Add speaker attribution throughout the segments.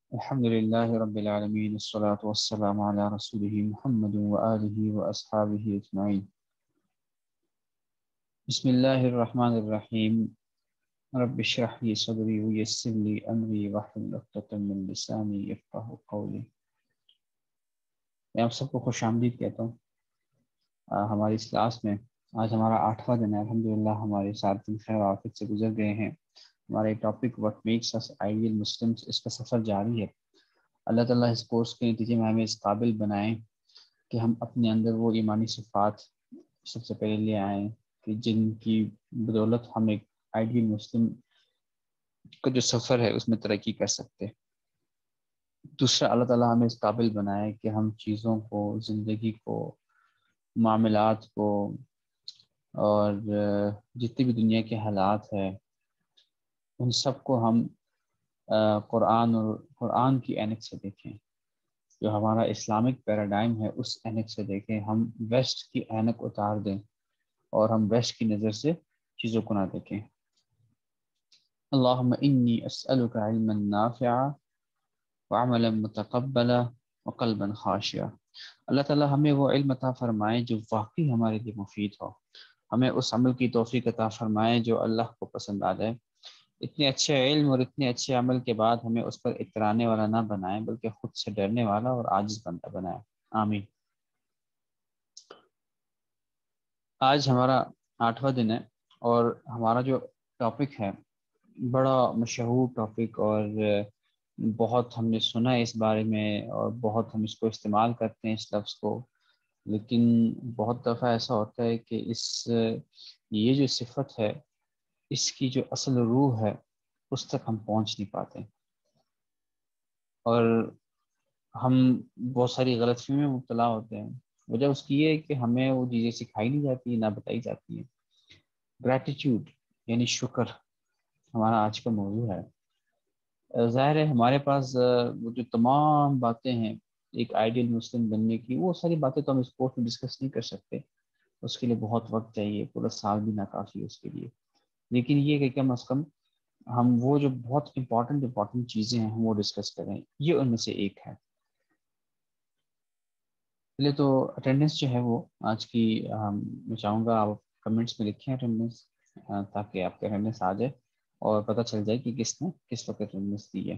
Speaker 1: الحمد لله رب العالمين والصلاة والسلام على رسوله محمد وآله وأصحابه أجمعين. بسم الله الرحمن الرحيم. رب اشرح لي صدري ويسر لي أمري واحلل عقدة من لساني يفقهوا قولي. میں آپ سب کو خوش آمدید کہتا ہوں ہماری اس کلاس میں. آج ہمارا 8واں دن ہے. الحمدللہ ہمارے 7 دن خیر آفت سے گزر گئے ہیں. ہمارا topic what makes us ideal Muslims, اس کا سفر جاری ہے. اللہ تعالیٰ اس کورس کے نتیجے میں ہمیں اس قابل بنائیں کہ ہم اپنے اندر وہ ایمانی صفات سب سے پہلے لے آئیں کہ جن کی بدولت ہم ایک آئیڈیل مسلم کا جو سفر ہے اس میں ترقی کر سکتے. دوسرا، اللہ تعالیٰ ہمیں اس قابل بنائے کہ ہم چیزوں کو، زندگی کو، معاملات کو اور جتنی بھی دنیا کے حالات ہیں ان سب کو ہم قرآن کی عینک سے دیکھیں. جو ہمارا اسلامک پیراڈائم ہے اس عینک سے دیکھیں. ہم ویسٹ کی عینک اتار دیں اور ہم ویسٹ کی نظر سے چیزوں کو نہ دیکھیں. اللہم انی اسألک علما نافعا وعملا متقبلا وقلبا خاشعا. اللہ تعالیٰ ہمیں وہ علم عطا فرمائے جو واقعی ہمارے لیے مفید ہو. ہمیں اس عمل کی توفیق عطا فرمائے جو اللہ کو پسند آ جائے. اتنے اچھے علم اور اتنے اچھے عمل کے بعد ہمیں اس پر اترانے والا نہ بنائے بلکہ خود سے ڈرنے والا اور عاجز بندہ بنائے. آمین. آج ہمارا 8واں دن ہے اور ہمارا جو ٹاپک ہے بڑا مشہور ٹاپک اور بہت ہم نے سنا ہے اس بارے میں اور بہت ہم اس کو استعمال کرتے ہیں اس لفظ کو. لیکن بہت دفعہ ایسا ہوتا ہے کہ یہ جو صفت ہے اس کی جو اصل روح ہے اس تک ہم پہنچ نہیں پاتے اور ہم بہت ساری غلط فہمی میں مبتلا ہوتے ہیں. وجہ اس کی یہ ہے کہ ہمیں وہ چیزیں سکھائی نہیں جاتی، نہ بتائی جاتی ہیں. گریٹیٹیوڈ یعنی شکر ہمارا آج کا موضوع ہے. ظاہر ہے ہمارے پاس وہ جو تمام باتیں ہیں ایک آئیڈیل مسلم بننے کی، وہ ساری باتیں تو ہم اس کورس میں ڈسکس نہیں کر سکتے. اس کے لیے بہت وقت چاہیے، پورا سال بھی ناکافی ہے اس کے لیے. لیکن یہ کہ کم از کم ہم وہ جو بہت امپورٹنٹ چیزیں ہیں ہم وہ ڈسکس کریں. یہ ان میں سے ایک ہے. پہلے تو اٹینڈنس جو ہے وہ آج کی میں چاہوں گا آپ کمنٹس میں لکھیں اٹینڈنس، تاکہ آپ کے اٹینڈنس آ جائے اور پتہ چل جائے کہ کس نے کس وقت اٹینڈنس دی ہے.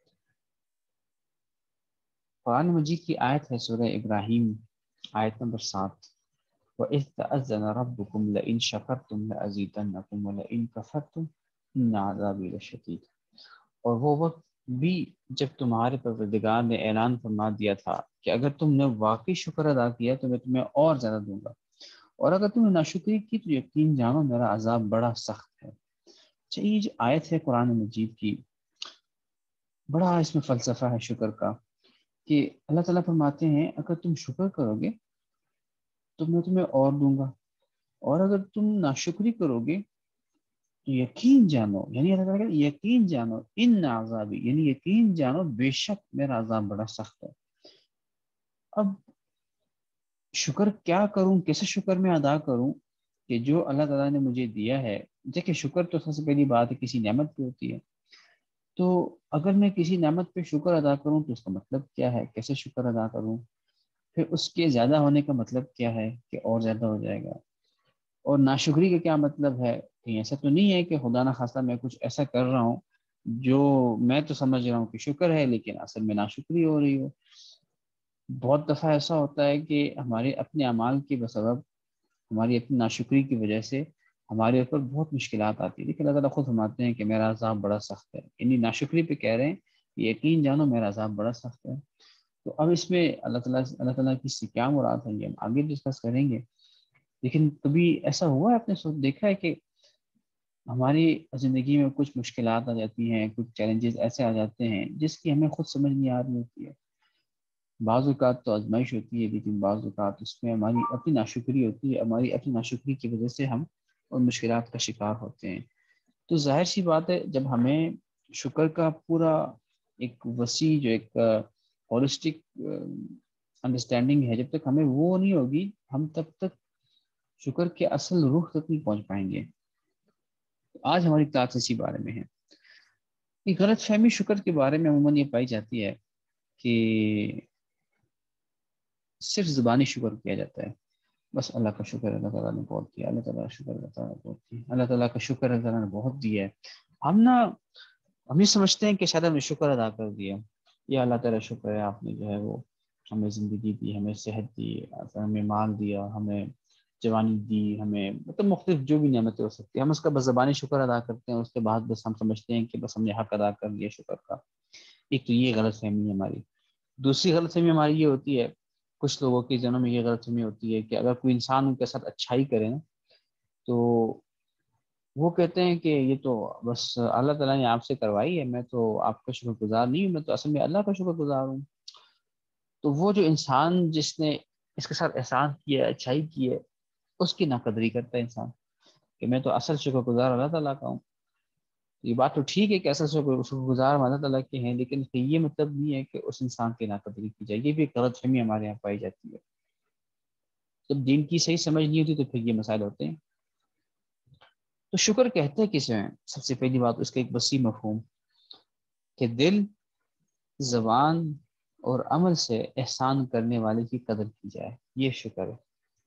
Speaker 1: قرآن مجید کی آیت ہے سورہ ابراہیم آیت نمبر 7. وَإِذْ تَأَذَّنَ رَبُّكُمْ لَئِن شَكَرْتُمْ لَأَزِيدَنَّكُمْ وَلَئِن كَفَرْتُمْ إِنَّ عَذَابِي لَشَدِيدٌ. اور وہ وقت بھی جب تمہارے پروردگار نے اعلان فرما دیا تھا کہ اگر تم نے واقعی شکر ادا کیا تو میں تمہیں اور زیادہ دوں گا، اور اگر تم نے ناشکری کی تو یقین جانو میرا عذاب بڑا سخت ہے. یہ جو آیت ہے قرآن مجید کی، بڑا اس میں فلسفہ ہے شکر کا کہ اللہ تعالیٰ فرماتے ہیں اگر تم شکر کرو گے تو میں تمہیں اور دوں گا، اور اگر تم ناشکری کرو گے تو یقین جانو، یعنی اللہ تعالیٰ یقین جانو ان عذابی، یعنی یقین جانو بے شک میرا عذاب بڑا سخت ہے. اب شکر کیا کروں، کیسے شکر میں ادا کروں کہ جو اللہ تعالیٰ نے مجھے دیا ہے. دیکھیں شکر تو سب سے پہلی بات ہے کسی نعمت پہ ہوتی ہے. تو اگر میں کسی نعمت پہ شکر ادا کروں تو اس کا مطلب کیا ہے، کیسے شکر ادا کروں، پھر اس کے زیادہ ہونے کا مطلب کیا ہے کہ اور زیادہ ہو جائے گا، اور ناشکری کا کیا مطلب ہے. کہیں ایسا تو نہیں ہے کہ خدا نہ خواستہ میں کچھ ایسا کر رہا ہوں جو میں تو سمجھ رہا ہوں کہ شکر ہے لیکن اصل میں ناشکری ہو رہی ہو. بہت دفعہ ایسا ہوتا ہے کہ ہمارے اپنے اعمال کے بسبب، ہماری اپنی ناشکری کی وجہ سے ہمارے اوپر بہت مشکلات آتی ہیں. لیکن اللہ تعالیٰ خود فرماتے ہیں کہ میرا عذاب بڑا سخت ہے، یعنی ناشکری پہ کہہ رہے ہیں یقین جانو میرا عذاب بڑا سخت ہے. تو اب اس میں اللہ تعالیٰ کی سے کیا مراد ہے یہ ہم آگے ڈسکس کریں گے. لیکن کبھی ایسا ہوا ہے آپ نے دیکھا ہے کہ ہماری زندگی میں کچھ مشکلات آ جاتی ہیں، کچھ چیلنجز ایسے آ جاتے ہیں جس کی ہمیں خود سمجھ نہیں آ رہی ہوتی ہے. بعض اوقات تو آزمائش ہوتی ہے لیکن بعض اوقات اس میں ہماری اپنی ناشکری ہوتی ہے. ہماری اپنی ناشکری کی وجہ سے ہم ان مشکلات کا شکار ہوتے ہیں. تو ظاہر سی بات ہے جب ہمیں شکر کا پورا ایک وسیع جو ایک ہولسٹک انڈرسٹینڈنگ ہے، جب تک ہمیں وہ نہیں ہوگی ہم تب تک شکر کے اصل روح تک نہیں پہنچ پائیں گے. آج ہماری کلاس اسی بارے میں ہے. یہ غلط فہمی شکر کے بارے میں عموماً یہ پائی جاتی ہے کہ صرف زبانی شکر کیا جاتا ہے، بس اللہ کا شکر اللہ تعالیٰ نے بہت کیا، اللہ تعالیٰ کا شکر اللہ تعالیٰ نے بہت کیا، اللہ تعالیٰ کا شکر اللہ تعالیٰ نے بہت دیا ہے۔ ہم یہ سمجھتے ہیں کہ شاید ہم نے شکر ادا کر دیا، یا اللہ تعالیٰ شکر ہے آپ نے جو ہے وہ ہمیں زندگی دی، ہمیں صحت دی، ہمیں مال دیا، ہمیں جوانی دی، ہمیں مطلب مختلف جو بھی نعمتیں ہو سکتی ہیں، ہم اس کا بس زبانی شکر ادا کرتے ہیں، اس کے بعد بس ہم سمجھتے ہیں کہ بس ہم نے حق ادا کر لیا شکر کا۔ ایک تو یہ غلط فہمی ہے ہماری۔ دوسری غلط فہمی ہماری یہ ہوتی ہے، کچھ لوگوں کے ذہنوں میں یہ غلط فہمی ہوتی ہے کہ اگر کوئی انسان ان کے ساتھ اچھائی کرے نا، تو وہ کہتے ہیں کہ یہ تو بس اللہ تعالیٰ نے آپ سے کروائی ہے، میں تو آپ کا شکر گزار نہیں ہوں، میں تو اصل میں اللہ کا شکر گزار ہوں۔ تو وہ جو انسان جس نے اس کے ساتھ احسان کیا ہے، اچھائی کی ہے، اس کی ناقدری کرتا ہے انسان کہ میں تو اصل شکر گزار اللہ تعالیٰ کا ہوں۔ یہ بات تو ٹھیک ہے کہ اصل شکر گزار ہم اللہ تعالیٰ کے ہیں، لیکن یہ مطلب نہیں ہے کہ اس انسان کی ناقدری کی جائے۔ یہ بھی ایک غلط فہمی ہمارے یہاں پائی جاتی ہے۔ جب دین کی صحیح سمجھ نہیں ہوتی تو پھر یہ مسائل ہوتے ہیں۔ تو شکر کہتے ہیں کسے ہیں؟ سب سے پہلی بات اس کا ایک وسیع مفہوم کہ دل، زبان اور عمل سے احسان کرنے والے کی قدر کی جائے، یہ شکر ہے۔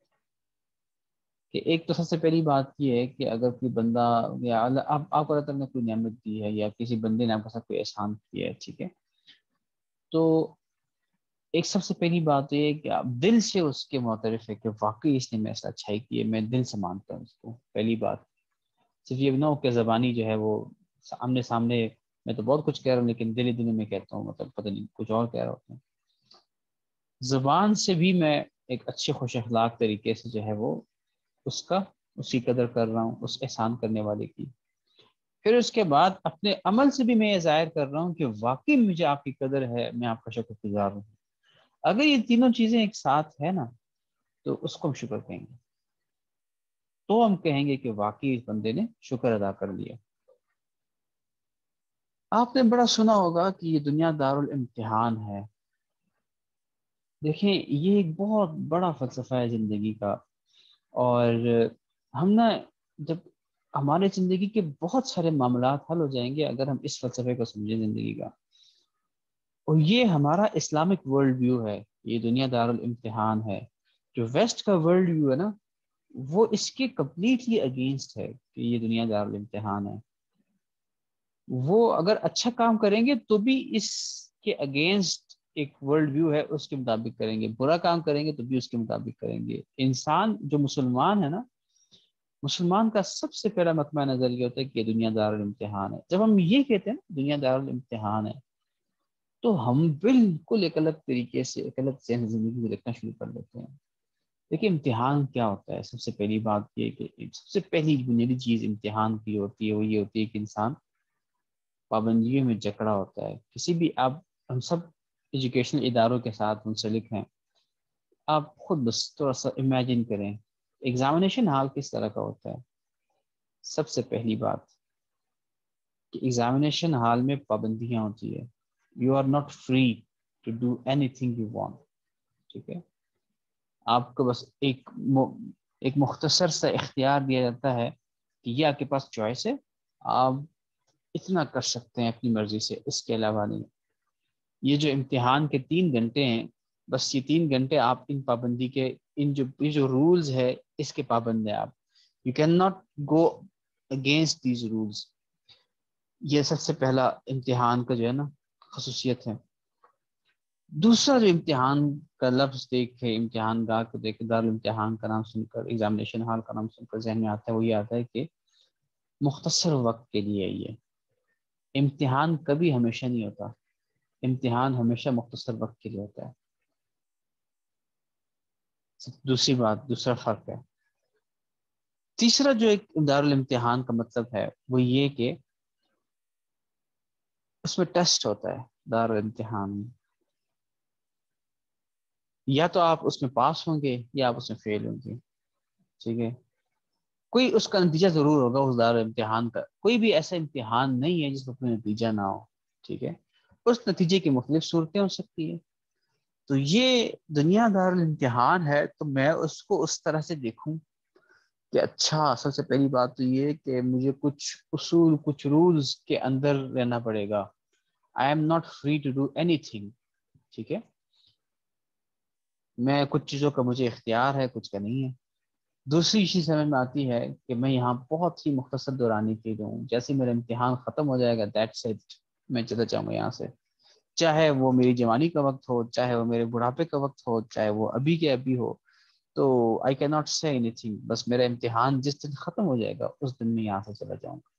Speaker 1: کہ ایک تو سب سے پہلی بات یہ ہے کہ اگر کوئی بندہ یا آپ کو اللہ تعالیٰ نے کوئی نعمت دی ہے، یا کسی بندے نے آپ کے ساتھ کوئی احسان کیا ہے، ٹھیک ہے، تو ایک سب سے پہلی بات یہ ہے کہ آپ دل سے اس کے معترف ہے کہ واقعی اس نے میرے ساتھ اچھائی کی ہے، میں دل سے مانتا ہوں اس کو۔ پہلی بات صرف یہ نہ ہو کہ زبانی جو ہے وہ آمنے سامنے میں تو بہت کچھ کہہ رہا ہوں لیکن دل ہی دل میں کہتا ہوں، مطلب پتہ نہیں کچھ اور کہہ رہا ہوتا ہوں۔ زبان سے بھی میں ایک اچھے خوش اخلاق طریقے سے جو ہے وہ اس کی قدر کر رہا ہوں، اس احسان کرنے والے کی۔ پھر اس کے بعد اپنے عمل سے بھی میں یہ ظاہر کر رہا ہوں کہ واقعی مجھے آپ کی قدر ہے، میں آپ کا شکر گزار ہوں۔ اگر یہ تینوں چیزیں ایک ساتھ ہے نا، تو اس کو ہم شکر کہیں گے، تو ہم کہیں گے کہ واقعی اس بندے نے شکر ادا کر لیا۔ آپ نے بڑا سنا ہوگا کہ یہ دنیا دارالامتحان ہے۔ دیکھیں یہ ایک بہت بڑا فلسفہ ہے زندگی کا، اور ہم نا جب ہمارے زندگی کے بہت سارے معاملات حل ہو جائیں گے اگر ہم اس فلسفے کو سمجھیں زندگی کا۔ اور یہ ہمارا اسلامک ورلڈ ویو ہے، یہ دنیا دارالامتحان ہے۔ جو ویسٹ کا ورلڈ ویو ہے نا، وہ اس کے کمپلیٹلی اگینسٹ ہے کہ یہ دنیا دارالامتحان ہے۔ وہ اگر اچھا کام کریں گے تو بھی اس کے اگینسٹ ایک ورلڈ ویو ہے، اس کے مطابق کریں گے، برا کام کریں گے تو بھی اس کے مطابق کریں گے۔ انسان جو مسلمان ہے نا، مسلمان کا سب سے پہلا مقطع نظر یہ ہوتا ہے کہ یہ دنیا دارالامتحان ہے۔ جب ہم یہ کہتے ہیں نا دنیا دارالامتحان ہے، تو ہم بالکل ایک الگ طریقے سے ایک الگ ذہن زندگی کو دیکھنا شروع کر دیتے ہیں۔ دیکھیں امتحان کیا ہوتا ہے؟ سب سے پہلی بات یہ کہ سب سے پہلی بنیادی چیز امتحان کی ہوتی ہے، وہ یہ ہوتی ہے کہ انسان پابندیوں میں جکڑا ہوتا ہے۔ کسی بھی ہم سب ایجوکیشنل اداروں کے ساتھ منسلک ہیں، آپ خود بس تھوڑا سا امیجن کریں ایگزامینیشن ہال کس طرح کا ہوتا ہے۔ سب سے پہلی بات کہ ایگزامینیشن ہال میں پابندیاں ہوتی ہے، you are not free to do anything you want, ٹھیک ہے؟ آپ کو بس ایک مختصر سا اختیار دیا جاتا ہے کہ یہ آپ کے پاس چوائس ہے، آپ اتنا کر سکتے ہیں اپنی مرضی سے، اس کے علاوہ نہیں۔ یہ جو امتحان کے 3 گھنٹے ہیں، بس یہ 3 گھنٹے آپ ان پابندی کے یہ جو رولز ہے اس کے پابند ہیں آپ۔ You can not go against these rules. یہ سب سے پہلا امتحان کا جو ہے نا خصوصیت ہے۔ دوسرا جو امتحان کا لفظ دیکھے، امتحان گاہ کو دیکھے، دارالامتحان کا نام سن کر، ایگزامینیشن ہال کا نام سن کر ذہن میں آتا ہے، وہ یہ آتا ہے کہ مختصر وقت کے لیے یہ امتحان کبھی ہمیشہ نہیں ہوتا، امتحان ہمیشہ مختصر وقت کے لیے ہوتا ہے۔ دوسری بات، دوسرا فرق ہے۔ تیسرا جو ایک دارالامتحان کا مطلب ہے وہ یہ کہ اس میں ٹیسٹ ہوتا ہے۔ دارالامتحان میں یا تو آپ اس میں پاس ہوں گے یا آپ اس میں فیل ہوں گے، ٹھیک ہے؟ کوئی اس کا نتیجہ ضرور ہوگا اس دارالامتحان کا۔ کوئی بھی ایسا امتحان نہیں ہے جس میں کوئی نتیجہ نہ ہو، ٹھیک ہے؟ اس نتیجے کی مختلف صورتیں ہو سکتی ہیں۔ تو یہ دنیا دارالامتحان ہے، تو میں اس کو اس طرح سے دیکھوں کہ اچھا سب سے پہلی بات تو یہ کہ مجھے کچھ اصول، کچھ رولز کے اندر رہنا پڑے گا. I am not free to do anything. ٹھیک ہے، میں کچھ چیزوں کا مجھے اختیار ہے، کچھ کا نہیں ہے. دوسری چیز سمجھ میں آتی ہے کہ میں یہاں بہت ہی مختصر دورانی کے لیے ہوں. جیسے میرا امتحان ختم ہو جائے گا، دیٹس اٹ، میں چلا جاؤں گا یہاں سے. چاہے وہ میری جوانی کا وقت ہو، چاہے وہ میرے بڑھاپے کا وقت ہو، چاہے وہ ابھی کے ابھی ہو. تو آئی کی ناٹ سے اینی تھنگ. بس میرا امتحان جس دن ختم ہو جائے گا اس دن میں یہاں سے چلا جاؤں گا.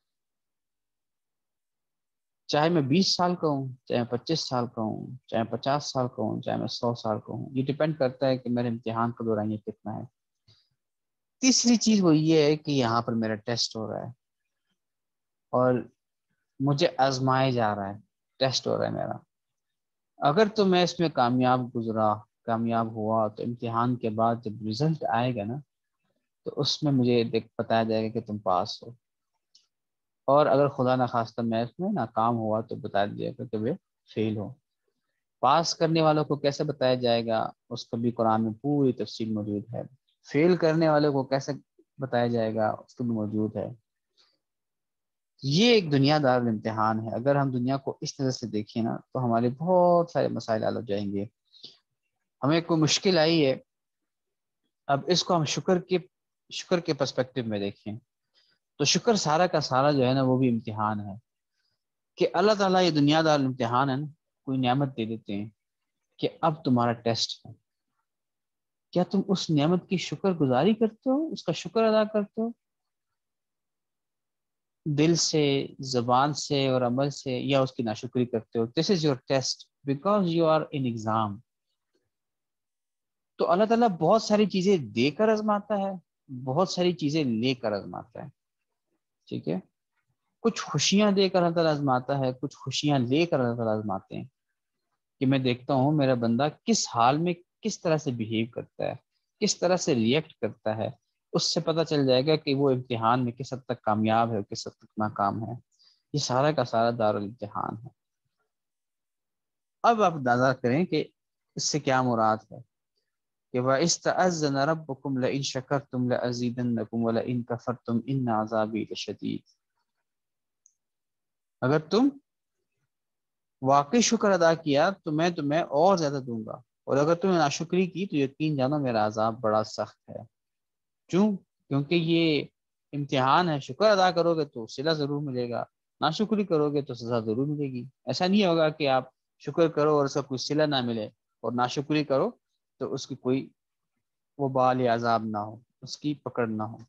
Speaker 1: چاہے میں 20 سال کا ہوں، چاہے میں 25 سال کا ہوں، چاہے 50 سال کا ہوں، چاہے میں 100 سال کا ہوں. یہ ڈپینڈ کرتا ہے کہ میرے امتحان کا دورانیہ کتنا ہے. تیسری چیز وہ یہ ہے کہ یہاں پر میرا ٹیسٹ ہو رہا ہے اور مجھے آزمایا جا رہا ہے، ٹیسٹ ہو رہا ہے میرا. اگر تو میں اس میں کامیاب گزرا، کامیاب ہوا، تو امتحان کے بعد جب رزلٹ آئے گا نا، تو اس میں مجھے بتایا جائے گا کہ تم پاس ہو. اور اگر خدا نخواستہ میں اس میں ناکام ہوا تو بتا دیا گا کہ وہ فیل ہو. پاس کرنے والوں کو کیسے بتایا جائے گا، اس کا بھی قرآن میں پوری تفصیل موجود ہے. فیل کرنے والوں کو کیسے بتایا جائے گا، اس کو بھی موجود ہے. یہ ایک دنیا دار امتحان ہے. اگر ہم دنیا کو اس طرح سے دیکھیں نا تو ہمارے بہت سارے مسائل حل ہو جائیں گے. ہمیں کوئی مشکل آئی ہے، اب اس کو ہم شکر کے پرسپیکٹو میں دیکھیں تو شکر سارا کا سارا جو ہے نا وہ بھی امتحان ہے. کہ اللہ تعالیٰ یہ دنیا دار امتحان ہے نا، کوئی نعمت دے دیتے ہیں کہ اب تمہارا ٹیسٹ ہے. کیا تم اس نعمت کی شکر گزاری کرتے ہو، اس کا شکر ادا کرتے ہو دل سے، زبان سے اور عمل سے، یا اس کی ناشکری کرتے ہو؟ This is your test because you are in exam. تو اللہ تعالیٰ بہت ساری چیزیں دے کر آزماتا ہے، بہت ساری چیزیں لے کر آزماتا ہے. ٹھیک ہے، کچھ خوشیاں دے کر اللہ تعالیٰ آزماتا ہے، کچھ خوشیاں لے کر اللہ تعالیٰ آزماتے ہیں. کہ میں دیکھتا ہوں میرا بندہ کس حال میں کس طرح سے بہیو کرتا ہے، کس طرح سے ریئیکٹ کرتا ہے. اس سے پتہ چل جائے گا کہ وہ امتحان میں کس حد تک کامیاب ہے اور کس حد تک ناکام ہے. یہ سارا کا سارا دارالامتحان ہے. اب آپ اندازہ کریں کہ اس سے کیا مراد ہے کہ وَإِسْتَأَذَّنَ رَبُّكُمْ لَئِن شَكَرْتُمْ لَأَزِيدَنَّكُمْ وَلَئِن كَفَرْتُمْ إِنَّ عَذَابِي لَشَدِيدٌ. اگر تم واقعی شکر ادا کیا تو میں تمہیں اور زیادہ دوں گا، اور اگر تم نے ناشکری کی تو یقین جانو میرا عذاب بڑا سخت ہے. کیوں؟ کیونکہ یہ امتحان ہے. شکر ادا کرو گے تو صلہ ضرور ملے گا، ناشکری کرو گے تو سزا ضرور ملے گی. ایسا نہیں ہوگا کہ آپ شکر کرو اور اس کا کوئی صلہ نہ ملے، اور ناشکری کرو تو اس کی کوئی وبال یا عذاب نہ ہو، اس کی پکڑ نہ ہو.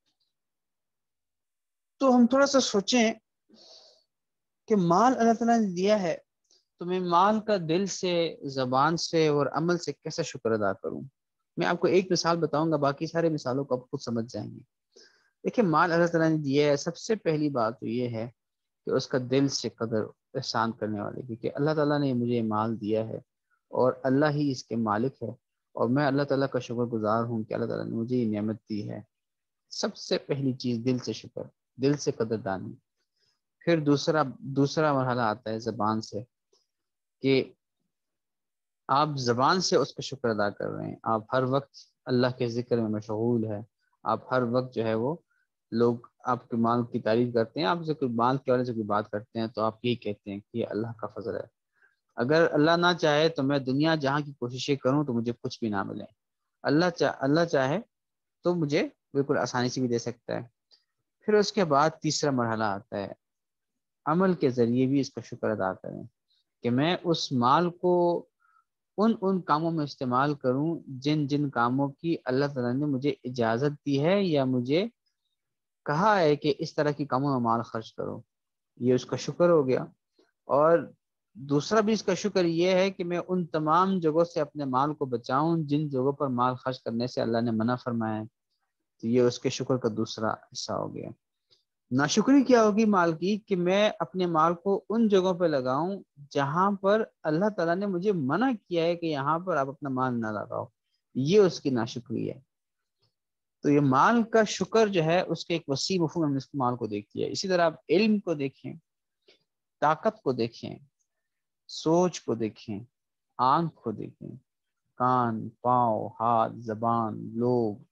Speaker 1: تو ہم تھوڑا سا سوچیں کہ مال اللہ تعالیٰ نے دیا ہے تو میں مال کا دل سے، زبان سے اور عمل سے کیسے شکر ادا کروں. میں آپ کو ایک مثال بتاؤں گا، باقی سارے مثالوں کو آپ خود سمجھ جائیں گے. دیکھیں، مال اللہ تعالیٰ نے دیا ہے، سب سے پہلی بات تو یہ ہے کہ اس کا دل سے قدر احسان کرنے والے کی، کہ اللہ تعالیٰ نے مجھے مال دیا ہے اور اللہ ہی اس کے مالک ہے، اور میں اللہ تعالیٰ کا شکر گزار ہوں کہ اللہ تعالیٰ نے مجھے یہ نعمت دی ہے. سب سے پہلی چیز دل سے شکر، دل سے قدردانی. پھر دوسرا مرحلہ آتا ہے زبان سے، کہ آپ زبان سے اس کا شکر ادا کر رہے ہیں. آپ ہر وقت اللہ کے ذکر میں مشغول ہے. آپ ہر وقت جو ہے وہ لوگ آپ کے مال کی تعریف کرتے ہیں، آپ سے کوئی مال کے والے سے کوئی بات کرتے ہیں تو آپ یہی کہتے ہیں کہ یہ اللہ کا فضل ہے. اگر اللہ نہ چاہے تو میں دنیا جہاں کی کوششیں کروں تو مجھے کچھ بھی نہ ملے. اللہ چاہے تو مجھے بالکل آسانی سے بھی دے سکتا ہے. پھر اس کے بعد تیسرا مرحلہ آتا ہے، عمل کے ذریعے بھی اس کا شکر ادا کریں، کہ میں اس مال کو ان کاموں میں استعمال کروں جن کاموں کی اللہ تعالیٰ نے مجھے اجازت دی ہے یا مجھے کہا ہے کہ اس طرح کی کاموں میں مال خرچ کرو. یہ اس کا شکر ہو گیا. اور دوسرا بھی اس کا شکر یہ ہے کہ میں ان تمام جگہوں سے اپنے مال کو بچاؤں جن جگہوں پر مال خرچ کرنے سے اللہ نے منع فرمایا ہے. تو یہ اس کے شکر کا دوسرا حصہ ہو گیا. ناشکری کیا ہوگی مال کی، کہ میں اپنے مال کو ان جگہوں پہ لگاؤں جہاں پر اللہ تعالیٰ نے مجھے منع کیا ہے کہ یہاں پر آپ اپنا مال نہ لگاؤ. یہ اس کی ناشکری ہے. تو یہ مال کا شکر جو ہے اس کے ایک وسیع مفہوم ہم نے اس مال کو دیکھ لیا. اسی طرح آپ علم کو دیکھیں، طاقت کو دیکھیں، سوچ کو دیکھیں، آنکھ کو دیکھیں، کان، پاؤں، ہاتھ، زبان، لوگ،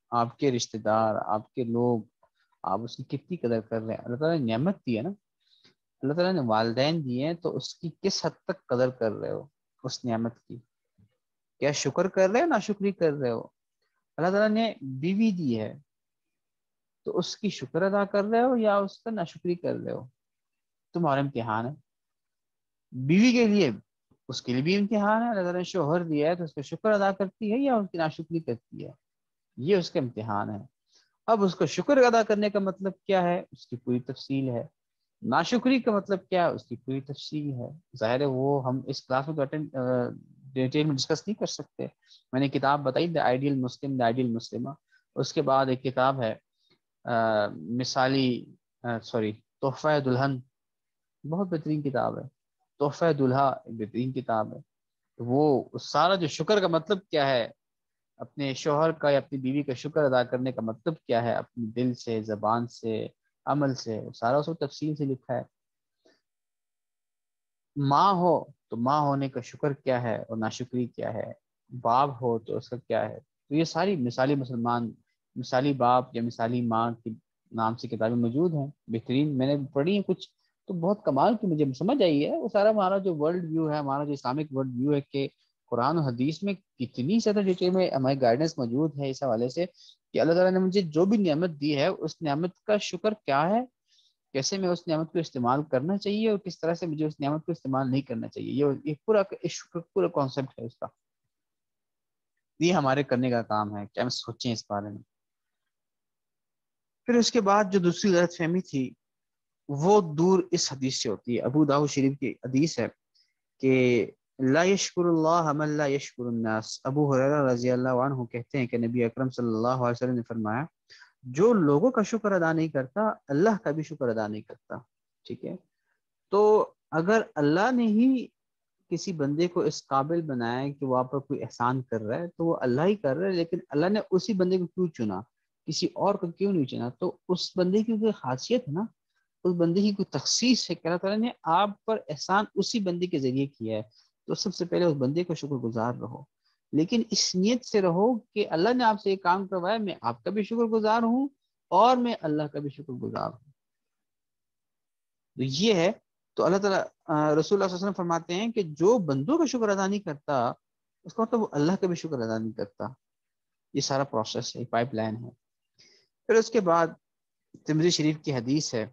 Speaker 1: آپ کے رشتہ دار، آپ کے لوگ، آپ اس کی کتنی قدر کر رہے ہیں. اللہ تعالیٰ نے نعمت دی ہے نا، اللہ تعالیٰ نے والدین دیے ہیں، تو اس کی کس حد تک قدر کر رہے ہو اس نعمت کی؟ کیا شکر کر رہے ہو، ناشکری کر رہے ہو؟ اللہ تعالیٰ نے بیوی دی ہے تو اس کی شکر ادا کر رہے ہو یا اس کا ناشکری کر رہے ہو؟ تمہارا امتحان ہے. بیوی کے لیے، اس کے لیے بھی امتحان ہے. اللہ تعالیٰ نے شوہر دیا ہے تو اس کا شکر ادا کرتی ہے یا اس کی ناشکری کرتی ہے؟ یہ اس کا امتحان ہے. اب اس کو شکر ادا کرنے کا مطلب کیا ہے، اس کی پوری تفصیل ہے. ناشکری کا مطلب کیا ہے، اس کی پوری تفصیل ہے. ظاہر ہے وہ ہم اس کلاس میں ڈیٹیل میں ڈسکس نہیں کر سکتے. میں نے کتاب بتائی the ideal Muslim, the ideal مسلمہ. اس کے بعد ایک کتاب ہے تحفہ دلہن، بہت بہترین کتاب ہے. تحفہ دلہا ایک بہترین کتاب ہے. وہ سارا جو شکر کا مطلب کیا ہے، اپنے شوہر کا یا اپنی بیوی کا شکر ادا کرنے کا مطلب کیا ہے، اپنے دل سے، زبان سے، عمل سے، سارا اس کو تفصیل سے لکھا ہے. ماں ہو تو ماں ہونے کا شکر کیا ہے اور ناشکری کیا ہے، باپ ہو تو اس کا کیا ہے. تو یہ ساری مثالی مسلمان، مثالی باپ یا مثالی ماں کی نام سے کتابیں موجود ہیں بہترین. میں نے پڑھی ہیں کچھ تو بہت کمال کی مجھے سمجھ آئی ہے. وہ سارا ہمارا جو ورلڈ ویو ہے، ہمارا جو اسلامک ورلڈ ویو ہے کہ قرآن و حدیث میں کتنی زیادہ ڈیٹیل میں ہماری گائیڈنس موجود ہے اس حوالے سے کہ اللہ تعالیٰ نے مجھے جو بھی نعمت دی ہے اس نعمت کا شکر کیا ہے، کیسے میں اس نعمت کو استعمال کرنا چاہیے اور کس طرح سے مجھے اس نعمت کو استعمال نہیں کرنا چاہیے. یہ پورا کانسیپٹ ہے اس کا. یہ ہمارے کرنے کا کام ہے کہ ہم سوچیں اس بارے میں. پھر اس کے بعد جو دوسری غلط فہمی تھی وہ دور اس حدیث سے ہوتی ہے. ابو داؤد شریف کی حدیث ہے کہ لا یشکر اللہ من لا یشکر الناس. ابو ہریرہ رضی اللہ عنہ کہتے ہیں کہ نبی اکرم صلی اللہ علیہ وسلم نے فرمایا جو لوگوں کا شکر ادا نہیں کرتا اللہ کا بھی شکر ادا نہیں کرتا. ٹھیک ہے، تو اگر اللہ نے ہی کسی بندے کو اس قابل بنایا کہ وہ آپ پر کوئی احسان کر رہا ہے تو وہ اللہ ہی کر رہا ہے، لیکن اللہ نے اسی بندے کو کیوں چنا، کسی اور کو کیوں نہیں چنا؟ تو اس بندے کی کوئی خاصیت ہے نا، اس بندے کی کوئی تخصیص ہے کہ اللہ تعالیٰ نے آپ پر احسان اسی بندے کے ذریعے کیا ہے. تو سب سے پہلے اس بندے کا شکر گزار رہو، لیکن اس نیت سے رہو کہ اللہ نے آپ سے ایک کام کروایا، میں آپ کا بھی شکر گزار ہوں اور میں اللہ کا بھی شکر گزار ہوں. تو یہ ہے. تو اللہ تعالیٰ رسول اللہ صلی اللہ علیہ وسلم فرماتے ہیں کہ جو بندوں کا شکر ادا نہیں کرتا اس کا مطلب وہ اللہ کا بھی شکر ادا نہیں کرتا. یہ سارا پروسیس ہے، پائپ لائن ہے. پھر اس کے بعد ترمذی شریف کی حدیث ہے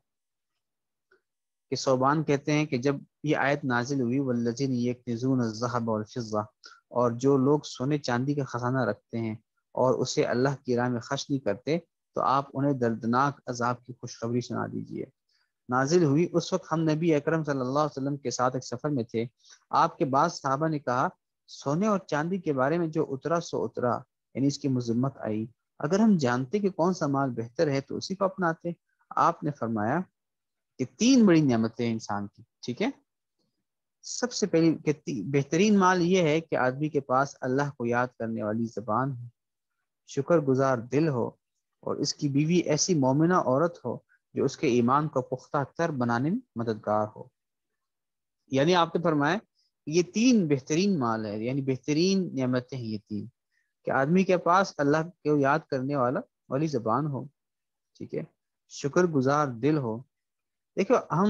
Speaker 1: کہ صوبان کہتے ہیں کہ جب یہ آیت نازل ہوئی والذین یکنزون الذھب والفضہ، اور جو لوگ سونے چاندی کا خزانہ رکھتے ہیں اور اسے اللہ کی راہ میں خرچ نہیں کرتے تو آپ انہیں دردناک عذاب کی خوشخبری سنا دیجیے. نازل ہوئی اس وقت ہم نبی اکرم صلی اللہ علیہ وسلم کے ساتھ ایک سفر میں تھے. آپ کے بعض صحابہ نے کہا سونے اور چاندی کے بارے میں جو اترا سو اترا، یعنی اس کی مذمت آئی، اگر ہم جانتے کہ کون سا مال بہتر ہے تو اسی کو اپناتے. آپ نے فرمایا کہ تین بڑی نعمتیں انسان کی. ٹھیک ہے، سب سے پہلی بہترین مال یہ ہے کہ آدمی کے پاس اللہ کو یاد کرنے والی زبان ہو، شکر گزار دل ہو، اور اس کی بیوی ایسی مومنہ عورت ہو جو اس کے ایمان کو پختہ تر بنانے میں مددگار ہو. یعنی آپ نے فرمایا یہ تین بہترین مال ہے، یعنی بہترین نعمتیں ہیں یہ تین، کہ آدمی کے پاس اللہ کو یاد کرنے والی زبان ہو، ٹھیک ہے، شکر گزار دل ہو. دیکھو ہم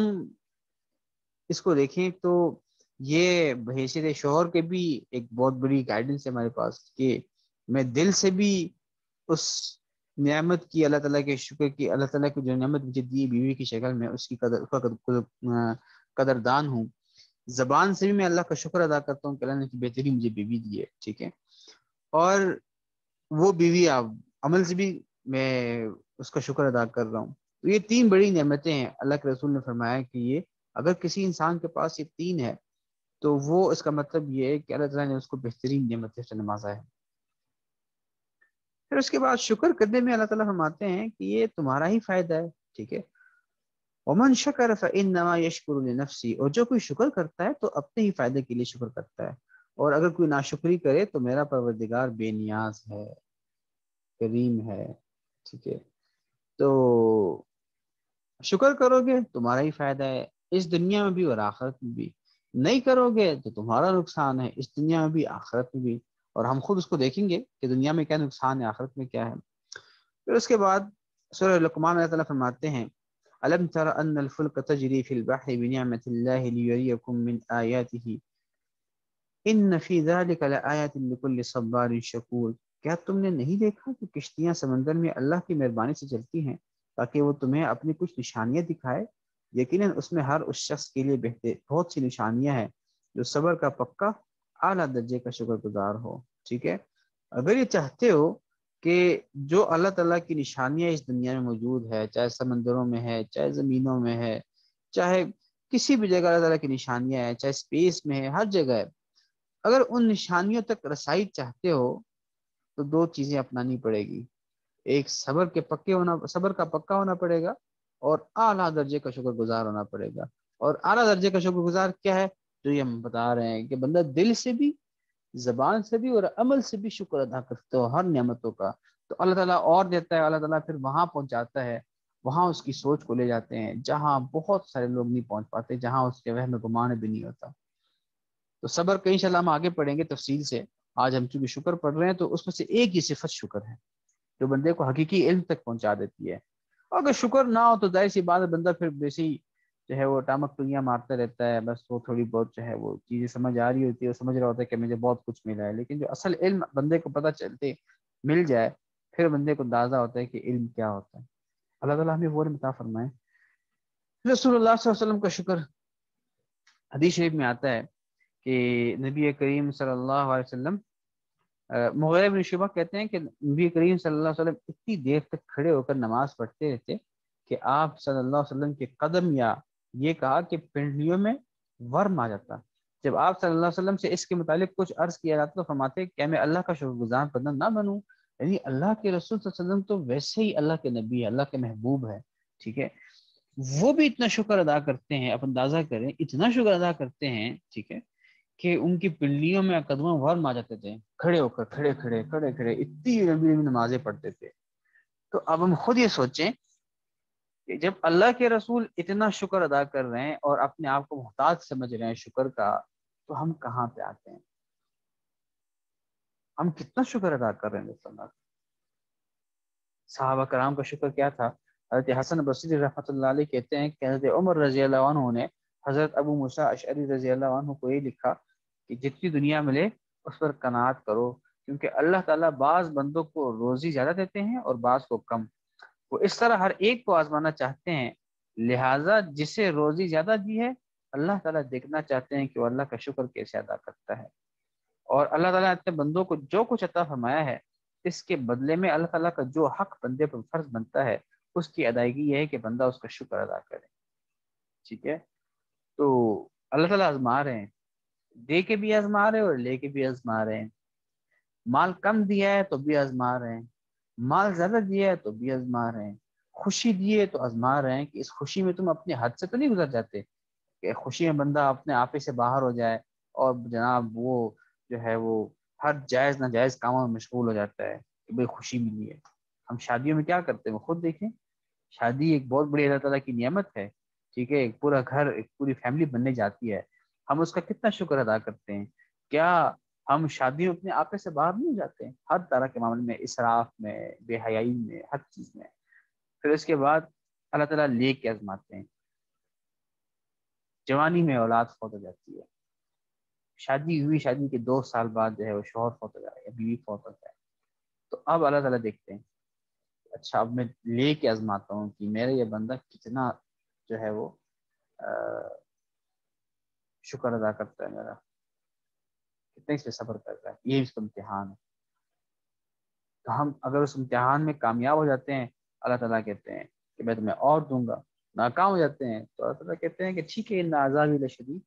Speaker 1: اس کو دیکھیں تو یہ بحیثیت شوہر کے بھی ایک بہت بڑی گائیڈنس ہے ہمارے پاس کہ میں دل سے بھی اس نعمت کی، اللہ تعالیٰ کے شکر کی، اللہ تعالیٰ کی جو نعمت مجھے دی بیوی کی شکل میں اس کی قدردان ہوں. زبان سے بھی میں اللہ کا شکر ادا کرتا ہوں کہ اللہ نے بہترین مجھے بیوی دی ہے. ٹھیک ہے، اور وہ بیوی عمل سے بھی میں اس کا شکر ادا کر رہا ہوں. تو یہ تین بڑی نعمتیں ہیں. اللہ کے رسول نے فرمایا کہ یہ اگر کسی انسان کے پاس یہ تین ہے تو وہ اس کا مطلب یہ ہے کہ اللہ تعالیٰ نے اس کو بہترین نعمتیں سے نوازا ہے. پھر اس کے بعد شکر کرنے میں اللہ تعالیٰ فرماتے ہیں کہ یہ تمہارا ہی فائدہ ہے. ٹھیک ہے، ومن شکر فانما یشکر لنفسہ، اور جو کوئی شکر کرتا ہے تو اپنے ہی فائدے کے لیے شکر کرتا ہے، اور اگر کوئی ناشکری کرے تو میرا پروردگار بے نیاز ہے، کریم ہے. ٹھیک ہے، تو شکر کرو گے تمہارا ہی فائدہ ہے اس دنیا میں بھی اور آخرت میں بھی، نہیں کرو گے تو تمہارا نقصان ہے اس دنیا میں بھی آخرت میں بھی. اور ہم خود اس کو دیکھیں گے کہ دنیا میں کیا نقصان ہے، آخرت میں کیا ہے. پھر اس کے بعد سورہ لقمان میں اللہ تعالیٰ فرماتے ہیں الم تر ان الفلک تجری فی البحر بنعمت اللہ لیریکم من آیاتہ ان فی ذلک لآیات لکل صبار شکور، کیا تم نے نہیں دیکھا کہ کشتیاں سمندر میں اللہ کی مہربانی سے چلتی ہیں تاکہ وہ تمہیں اپنی کچھ نشانیاں دکھائے؟ یقیناً اس میں ہر اس شخص کے لیے بہت سی نشانیاں ہیں جو صبر کا پکا اعلیٰ درجے کا شکر گزار ہو۔ ٹھیک ہے، اگر یہ چاہتے ہو کہ جو اللہ تعالیٰ کی نشانیاں اس دنیا میں موجود ہے، چاہے سمندروں میں ہے، چاہے زمینوں میں ہے، چاہے کسی بھی جگہ اللہ تعالیٰ کی نشانیاں ہیں، چاہے اسپیس میں ہے، ہر جگہ ہے، اگر ان نشانیوں تک رسائی چاہتے ہو تو دو چیزیں اپنانی پڑے گی، ایک صبر کا پکا ہونا پڑے گا، اور اعلیٰ درجے کا شکر گزار ہونا پڑے گا۔ اور اعلیٰ درجے کا شکر گزار کیا ہے؟ جو یہ ہم بتا رہے ہیں کہ بندہ دل سے بھی، زبان سے بھی اور عمل سے بھی شکر ادا کرتے ہو ہر نعمتوں کا، تو اللہ تعالیٰ اور دیتا ہے، اللہ تعالیٰ پھر وہاں پہنچاتا ہے، وہاں اس کی سوچ کو لے جاتے ہیں جہاں بہت سارے لوگ نہیں پہنچ پاتے، جہاں اس کے وہم گمان بھی نہیں ہوتا۔ تو صبر کا انشاءاللہ ہم آگے پڑھیں گے تفصیل سے، آج ہم چونکہ شکر پڑھ رہے ہیں تو اس میں سے ایک ہی صفت شکر ہے جو بندے کو حقیقی علم تک پہنچا دیتی ہے۔ اور اگر شکر نہ ہو تو ظاہر سی بات ہے بندہ پھر ویسے ہی جو ہے وہ ٹامک ٹوئیاں مارتا رہتا ہے، بس وہ تھوڑی بہت جو ہے وہ چیزیں سمجھ آ رہی ہوتی ہے، وہ سمجھ رہا ہوتا ہے کہ مجھے بہت کچھ ملا ہے، لیکن جو اصل علم بندے کو پتہ چلتے مل جائے پھر بندے کو اندازہ ہوتا ہے کہ علم کیا ہوتا ہے۔ اللہ تعالیٰ ہمیں وہ عطا فرمائے۔ رسول اللہ صلی اللہ علیہ وسلم کا شکر، حدیث شریف میں آتا ہے کہ نبی کریم صلی اللہ علیہ وسلم، مغیرہ بن شعبہ کہتے ہیں کہ نبی کریم صلی اللہ علیہ وسلم اتنی دیر تک کھڑے ہو کر نماز پڑھتے رہتے کہ آپ صلی اللہ علیہ وسلم کے قدم، یا یہ کہا کہ پنڈلیوں میں ورم آ جاتا۔ جب آپ صلی اللہ علیہ وسلم سے اس کے متعلق کچھ عرض کیا جاتا تو فرماتے کہ میں اللہ کا شکر گزار بندہ نہ بنوں؟ یعنی اللہ کے رسول صلی اللہ علیہ وسلم تو ویسے ہی اللہ کے نبی ہے، اللہ کے محبوب ہے، ٹھیک ہے، وہ بھی اتنا شکر ادا کرتے ہیں، آپ اندازہ کریں اتنا شکر ادا کرتے ہیں، ٹھیک ہے، کہ ان کی پنڈلیوں میں قدموں ورم آ جاتے تھے، کھڑے ہو کر کھڑے کھڑے اتنی لمبی نمازیں پڑھتے تھے۔ تو اب ہم خود یہ سوچیں کہ جب اللہ کے رسول اتنا شکر ادا کر رہے ہیں اور اپنے آپ کو محتاج سمجھ رہے ہیں شکر کا، تو ہم کہاں پہ آتے ہیں؟ ہم کتنا شکر ادا کر رہے ہیں اللہ کا؟ صحابہ کرام کا شکر کیا تھا؟ حضرت حسن بصری رحمۃ اللہ علیہ کہتے ہیں کہ حضرت عمر رضی اللہ عنہ نے حضرت ابو موسیٰ اشعری رضی اللہ عنہ کو یہ لکھا کہ جتنی دنیا ملے اس پر قناعت کرو، کیونکہ اللہ تعالیٰ بعض بندوں کو روزی زیادہ دیتے ہیں اور بعض کو کم، وہ اس طرح ہر ایک کو آزمانا چاہتے ہیں، لہٰذا جسے روزی زیادہ دی ہے اللہ تعالیٰ دیکھنا چاہتے ہیں کہ وہ اللہ کا شکر کیسے ادا کرتا ہے، اور اللہ تعالیٰ نے اپنے بندوں کو جو کچھ عطا فرمایا ہے اس کے بدلے میں اللہ تعالیٰ کا جو حق بندے پر فرض بنتا ہے اس کی ادائیگی یہ ہے کہ بندہ اس کا شکر ادا کرے، ٹھیک ہے۔ تو اللہ تعالیٰ آزما رہے ہیں، دے کے بھی آزما رہے ہیں اور لے کے بھی آزما رہے ہیں، مال کم دیا ہے تو بھی آزما رہے ہیں، مال زیادہ دیا ہے تو بھی آزما رہے ہیں، خوشی دیے تو آزما رہے ہیں کہ اس خوشی میں تم اپنے حد سے تو نہیں گزر جاتے کہ خوشی میں بندہ اپنے آپے سے باہر ہو جائے اور جناب وہ جو ہے وہ ہر جائز ناجائز کاموں میں مشغول ہو جاتا ہے کہ بھئی خوشی ملی ہے۔ ہم شادیوں میں کیا کرتے ہیں؟ خود دیکھیں، شادی ایک بہت بڑی اللہ تعالیٰ کی نعمت ہے، ٹھیک ہے، ایک پورا گھر، ایک پوری فیملی بننے جاتی ہے، ہم اس کا کتنا شکر ادا کرتے ہیں؟ کیا ہم شادیوں اپنے آپے سے باہر نہیں ہو جاتے ہیں ہر طرح کے معاملے میں، اسراف میں، بے حیائی میں، ہر چیز میں؟ پھر اس کے بعد اللہ تعالیٰ لے کے آزماتے ہیں، جوانی میں اولاد فوت ہو جاتی ہے، شادی ہوئی، شادی کے 2 سال بعد جو ہے وہ شوہر فوت ہو جائے یا بیوی فوت ہو جائے، تو اب اللہ تعالیٰ دیکھتے ہیں اچھا اب میں لے کے آزماتا ہوں کہ میرا یہ بندہ کتنا جو ہے وہ شکر ادا کرتا ہے، میرا کتنا اس پہ صبر کرتا ہے، یہ اس کا امتحان ہے۔ تو ہم اگر اس امتحان میں کامیاب ہو جاتے ہیں اللہ تعالیٰ کہتے ہیں کہ میں تمہیں اور دوں گا، ناکام ہو جاتے ہیں تو اللہ تعالیٰ کہتے ہیں کہ ٹھیک ہے ان عذابی لشدید۔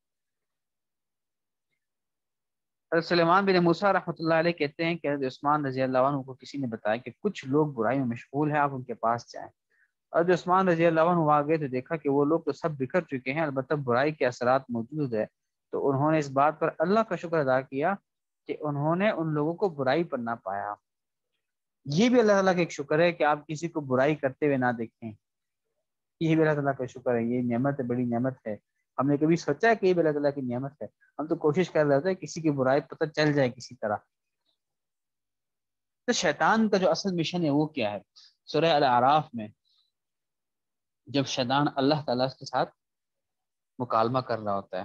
Speaker 1: حضرت سلیمان بن موسیٰ رحمۃ اللہ علیہ کہتے ہیں کہ حضرت عثمان رضی اللہ عنہ کو کسی نے بتایا کہ کچھ لوگ برائی میں مشغول ہیں، آپ ان کے پاس جائیں۔ حضرت عثمان رضی اللہ عنہ وہاں گئے تو دیکھا کہ وہ لوگ تو سب بکھر چکے ہیں، البتہ برائی کے اثرات موجود ہے، تو انہوں نے اس بات پر اللہ کا شکر ادا کیا کہ انہوں نے ان لوگوں کو برائی پر نہ پایا۔ یہ بھی اللہ تعالیٰ کا ایک شکر ہے کہ آپ کسی کو برائی کرتے ہوئے نہ دیکھیں، یہ بھی اللہ تعالیٰ کا شکر ہے، یہ نعمت ہے، بڑی نعمت ہے۔ ہم نے کبھی سوچا ہے کہ یہ بھی اللہ تعالیٰ کی نعمت ہے؟ ہم تو کوشش کر رہے ہوتے ہیں کسی کی برائی پتہ چل جائے کسی طرح۔ تو شیطان کا جو اصل مشن ہے وہ کیا ہے؟ سورہ الاعراف میں جب شیطان اللہ تعالیٰ کے ساتھ مکالمہ کر رہا ہوتا ہے،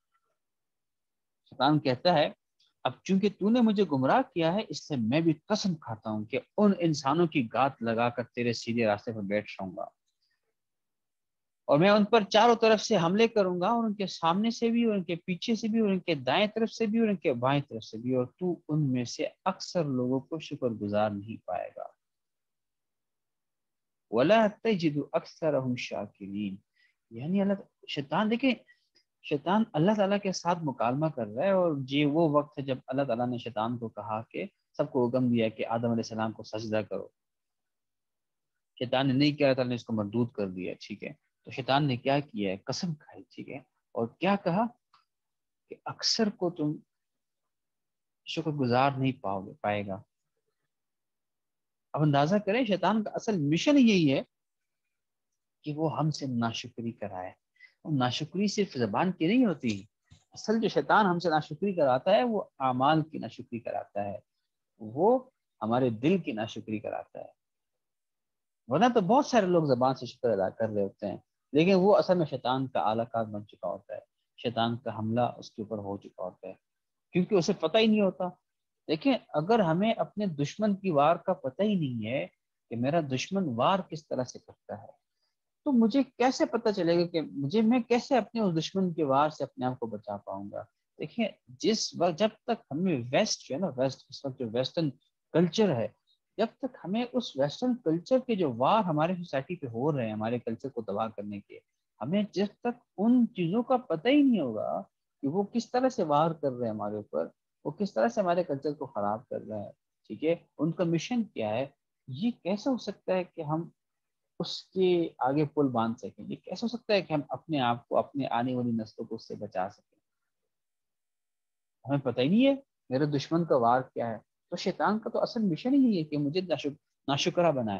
Speaker 1: شیطان کہتا ہے اب چونکہ تو نے مجھے گمراہ کیا ہے اس لیے میں بھی قسم کھاتا ہوں کہ ان انسانوں کی گات لگا کر تیرے سیدھے راستے پر بیٹھ جاؤں گا، اور میں ان پر چاروں طرف سے حملے کروں گا، اور ان کے سامنے سے بھی، اور ان کے پیچھے سے بھی، اور ان کے دائیں طرف سے بھی، اور ان کے بائیں طرف سے بھی، اور تو ان میں سے اکثر لوگوں کو شکر گزار نہیں پائے گا۔ وَلَا تَجِدُ أَكْثَرَهُمْ شَاكِرِينَ، یعنی شیطان دیکھیں، شیطان اللہ تعالیٰ کے ساتھ مکالمہ کر رہا ہے، اور یہ وہ وقت ہے جب اللہ تعالیٰ نے شیطان کو کہا کہ سب کو حکم دیا کہ آدم علیہ السلام کو سجدہ کرو، شیطان نے نہیں کیا، تعالیٰ نے اس کو مردود کر دیا، ٹھیک ہے، تو شیطان نے کیا کیا ہے، قسم کھائی، ٹھیک ہے، اور کیا کہا کہ اکثر کو تم شکر گزار نہیں پائے گا۔ اب اندازہ کریں شیطان کا اصل مشن یہی ہے کہ وہ ہم سے ناشکری کرائے، اور ناشکری صرف زبان کی نہیں ہوتی، اصل جو شیطان ہم سے ناشکری کراتا ہے وہ اعمال کی ناشکری کراتا ہے، وہ ہمارے دل کی ناشکری کراتا ہے، ورنہ تو بہت سارے لوگ زبان سے شکر ادا کر رہے ہوتے ہیں، لیکن وہ اصل میں شیطان کا اعلی کار بن چکا ہوتا ہے، شیطان کا حملہ اس کے اوپر ہو چکا ہوتا ہے، کیونکہ اسے پتہ ہی نہیں ہوتا۔ دیکھیں اگر ہمیں اپنے دشمن کی وار کا پتہ ہی نہیں ہے کہ میرا دشمن وار کس طرح سے کرتا ہے، تو مجھے کیسے پتہ چلے گا کہ میں کیسے اپنے اس دشمن کے وار سے اپنے آپ کو بچا پاؤں گا۔ دیکھیں جس وقت جب تک ہمیں ویسٹ جو ہے نا، ویسٹ اس وقت جو ویسٹرن کلچر ہے، جب تک ہمیں اس ویسٹرن کلچر کے جو وار ہمارے سوسائٹی پہ ہو رہے ہیں ہمارے کلچر کو تباہ کرنے کے، ہمیں جب تک ان چیزوں کا پتہ ہی نہیں ہوگا کہ وہ کس طرح سے وار کر رہے ہیں ہمارے اوپر، وہ کس طرح سے ہمارے کلچر کو خراب کر رہے ہیں، ٹھیک ہے، ان کا مشن کیا ہے، یہ کیسے ہو سکتا ہے کہ ہم اس کے آگے پل باندھ سکیں، یہ کیسے ہو سکتا ہے کہ ہم اپنے آپ کو، اپنے آنے والی نسلوں کو اس سے بچا سکیں، ہمیں پتہ ہی نہیں ہے میرے دشمن کا وار کیا ہے۔ تو شیطان کا تو اصل مشن ہی نہیں ہے کہ مجھے ناشکرہ بنائے۔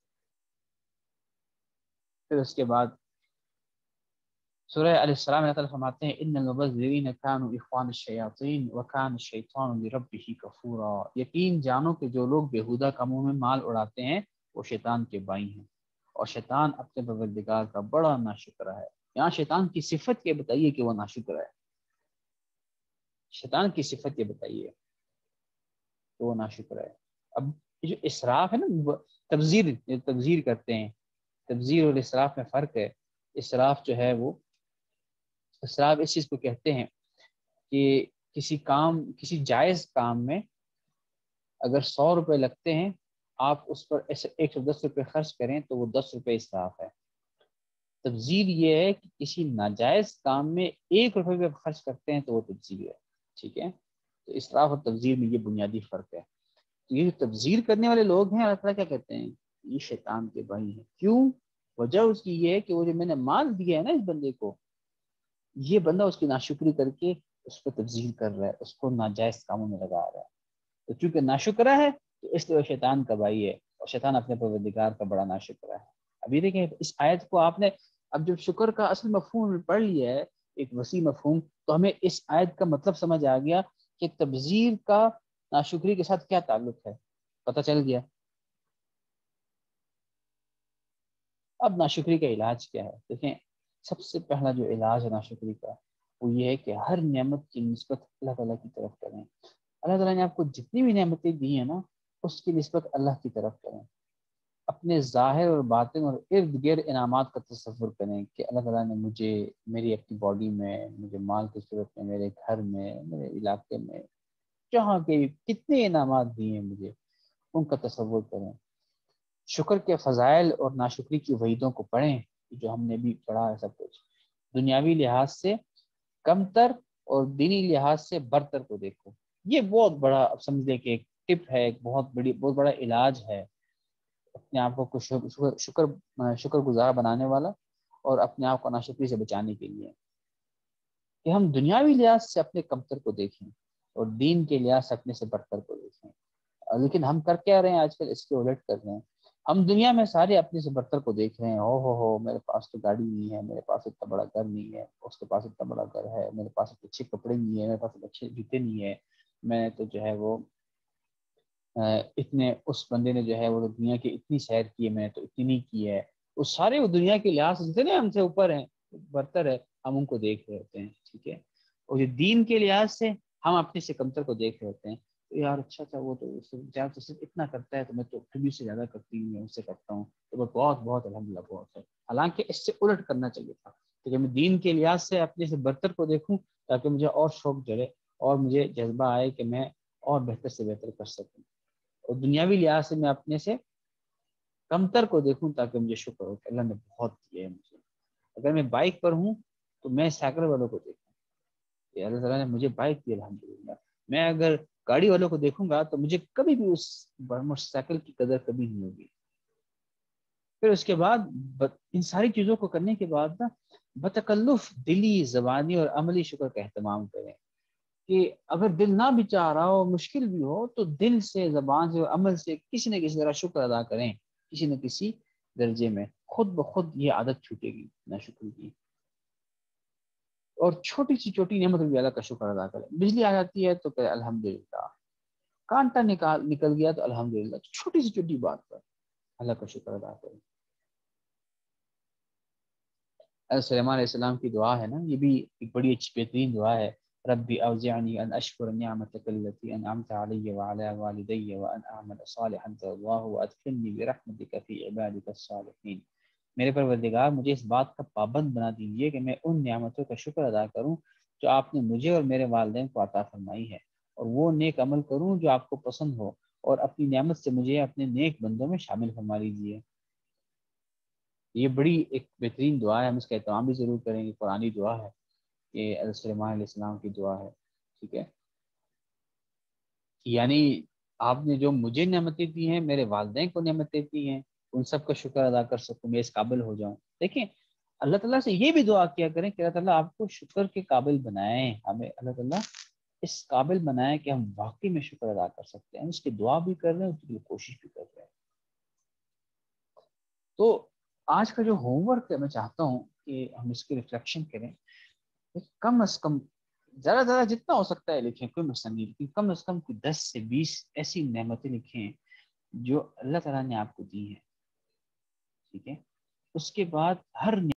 Speaker 1: پھر اس کے بعد سورہ علیہ السلام میں تعالیٰ فرماتے ہیں ان المبذرین کانوا اخوان الشیاطین وکان الشیطان لربہ کفورا، یقین جانو کہ جو لوگ بیہودہ کاموں میں مال اڑاتے ہیں وہ شیطان کے بھائی ہیں، اور شیطان اپنے پروردگار کا بڑا ناشکرہ ہے۔ یہاں شیطان کی صفت یہ بتائیے کہ وہ ناشکرہ ہے، شیطان کی صفت یہ بتائیے کہ وہ ناشکرہ ہے۔ اب جو اسراف ہے نا، تبذیر کرتے ہیں، تبذیر اور اسراف میں فرق ہے۔ اسراف جو ہے وہ، اسراف اس چیز کو کہتے ہیں کہ کسی جائز کام میں اگر 100 روپے لگتے ہیں، آپ اس پر 110 روپے خرچ کریں تو وہ 10 روپے اسراف ہے۔ تبذیر یہ ہے کہ کسی ناجائز کام میں 1 روپے پہ خرچ کرتے ہیں تو وہ تبذیر ہے، ٹھیک ہے، تو اسراف اور تبذیر میں یہ بنیادی فرق ہے۔ تو یہ جو تبذیر کرنے والے لوگ ہیں، اللہ تعالیٰ کیا کہتے ہیں، یہ شیطان کے بھائی ہیں۔ کیوں؟ وجہ اس کی یہ ہے کہ وہ جو میں نے مال دیا ہے نا اس بندے کو، یہ بندہ اس کی ناشکری کر کے اس کو تبذیر کر رہا ہے، اس کو ناجائز کاموں میں لگا رہا ہے، تو چونکہ ناشکرہ ہے تو اس لیے وہ شیطان کا بھائی ہے، اور شیطان اپنے پروردگار کا بڑا ناشکرہ ہے۔ ابھی دیکھیں اس آیت کو آپ نے اب جب شکر کا اصل مفہوم پڑھ لیا ہے، ایک وسیع مفہوم، تو ہمیں اس آیت کا مطلب سمجھ آ گیا کہ تبذیر کا ناشکری کے ساتھ کیا تعلق ہے، پتہ چل گیا۔ اب ناشکری کا علاج کیا ہے؟ دیکھیں سب سے پہلا جو علاج ہے ناشکری کا وہ یہ ہے کہ ہر نعمت کی نسبت اللہ تعالیٰ کی طرف کریں۔ اللہ تعالیٰ نے آپ کو جتنی بھی نعمتیں دی ہیں نا، اس کی نسبت اللہ کی طرف کریں، اپنے ظاہر اور باطن اور ارد گرد انعامات کا تصور کریں کہ اللہ تعالیٰ نے مجھے میری اپنی باڈی میں، مجھے مال کی صورت میں، میرے گھر میں، میرے علاقے میں، جہاں کے بھی کتنے انعامات دیے ہیں مجھے، ان کا تصور کریں، شکر کے فضائل اور ناشکری کی وعیدوں کو پڑھیں، جو ہم نے بھی پڑھا ہے سب کچھ، دنیاوی لحاظ سے کم تر اور دینی لحاظ سے برتر کو دیکھو۔ یہ بہت بڑا سمجھ لیں کہ ایک ٹپ ہے، ایک بہت بڑا علاج ہے اپنے آپ کو شکر گزار بنانے والا، اور اپنے آپ کو ناشکری سے بچانے کے لیے، کہ ہم دنیاوی لحاظ سے اپنے کمتر کو دیکھیں اور دین کے لحاظ سے اپنے سے برتر کو دیکھیں۔ لیکن ہم کر کیا رہے ہیں آج کل، اس کے الٹ کر رہے ہیں، ہم دنیا میں سارے اپنے سے برتر کو دیکھ رہے ہیں، ہو میرے پاس تو گاڑی نہیں ہے، میرے پاس اتنا بڑا گھر نہیں ہے، اس کے پاس اتنا بڑا گھر ہے، میرے پاس اچھے کپڑے نہیں ہے، میرے پاس اچھے جوتے نہیں ہے، میں تو جو ہے وہ اتنے اس بندے نے جو ہے وہ دنیا کی اتنی سیر کی ہے، میں نے تو اتنی نہیں کی ہے، وہ سارے وہ دنیا کے لحاظ سے جتنے ہم سے اوپر ہیں، برتر ہے، ہم ان کو دیکھ رہے ہوتے ہیں، ٹھیک ہے، اور جو دین کے لحاظ سے ہم اپنے سے کمتر کو دیکھ رہے ہوتے ہیں، تو یار اچھا تھا وہ تو صرف اتنا کرتا ہے، تو میں تو پھر بھی اس سے زیادہ کرتی ہوں، میں اس سے کرتا ہوں، تو وہ بہت بہت الحمدللہ بہت ہے، حالانکہ اس سے الٹ کرنا چاہیے تھا کہ میں دین کے لحاظ سے اپنے سے برتر کو دیکھوں، تاکہ مجھے اور شوق جڑے اور مجھے جذبہ آئے کہ میں اور بہتر سے بہتر کر سکوں، اور دنیاوی لحاظ سے میں اپنے سے کمتر کو دیکھوں تاکہ مجھے شکر ہو کہ اللہ نے بہت دیا ہے مجھے، اگر میں بائک پر ہوں تو میں سائیکل والوں کو دیکھوں کہ اللہ تعالیٰ نے مجھے بائک دی الحمدللہ، میں اگر گاڑی والوں کو دیکھوں گا تو مجھے کبھی بھی اس موٹر سائیکل کی قدر کبھی نہیں ہوگی۔ پھر اس کے بعد ان ساری چیزوں کو کرنے کے بعد نا بتکلف دلی، زبانی اور عملی شکر کا اہتمام کریں، کہ اگر دل نہ بھی چاہ رہا ہو، مشکل بھی ہو، تو دل سے، زبان سے اور عمل سے کسی نہ کسی طرح شکر ادا کریں، کسی نہ کسی درجے میں، خود بخود یہ عادت چھوٹے گی نہ شکر کی، اور چھوٹی سی چھوٹی نعمت بھی اللہ کا شکر ادا کریں، بجلی آ جاتی ہے تو کہ الحمدللہ، کانٹا نکل گیا تو الحمدللہ، چھوٹی سی چھوٹی بات پر اللہ کا شکر ادا کریں۔ سلیمان علیہ السلام کی دعا ہے نا، یہ بھی ایک بڑی اچھی بہترین دعا ہے، ربی اوزعنی ان اشکر نعمتک التی انعمت علی وعلی والدی وان اعمل صالحا ترضاه وادخلنی برحمتک فی عبادک الصالحین، میرے پروردگار مجھے اس بات کا پابند بنا دیجیے کہ میں ان نعمتوں کا شکر ادا کروں جو آپ نے مجھے اور میرے والدین کو عطا فرمائی ہے، اور وہ نیک عمل کروں جو آپ کو پسند ہو، اور اپنی نعمت سے مجھے اپنے نیک بندوں میں شامل فرما لیجیے۔ یہ بڑی ایک بہترین دعا ہے، ہم اس کا اہتمام بھی ضرور کریں گے، قرآنی دعا ہے، یہ حضرت سلیمان علیہ السلام کی دعا ہے، ٹھیک ہے، یعنی آپ نے جو مجھے نعمتیں دی ہیں، میرے والدین کو نعمتیں دی ہیں، ان سب کا شکر ادا کر سکوں، میں اس قابل ہو جاؤں۔ دیکھیں اللہ تعالیٰ سے یہ بھی دعا کیا کریں کہ اللہ تعالیٰ آپ کو شکر کے قابل بنائیں، ہمیں اللہ تعالیٰ اس قابل بنائیں کہ ہم واقعی میں شکر ادا کر سکتے ہیں، اس کی دعا بھی کر رہے ہیں، اس کی کوشش بھی کر رہے ہیں۔ تو آج کا جو ہوم ورک ہے، میں چاہتا ہوں کہ ہم اس کی ریفلیکشن کریں، کم از کم، زیادہ زیادہ جتنا ہو سکتا ہے لکھیں، کوئی مسئلہ نہیں، لیکن کم از کم 10 سے 20 ایسی نعمتیں لکھیں جو اللہ تعالیٰ نے آپ کو دی ہیں، ٹھیک ہے، اس کے بعد ہر